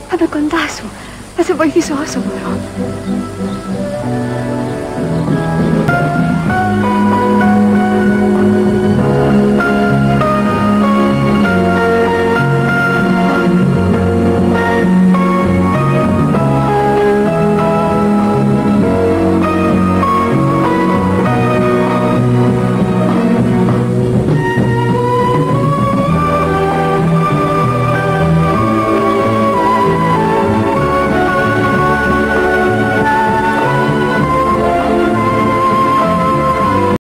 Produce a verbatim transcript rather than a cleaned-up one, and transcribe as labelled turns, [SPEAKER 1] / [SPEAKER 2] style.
[SPEAKER 1] Θα είμαι κοντά σου. Θα σε βοηθήσω όσο μπορώ.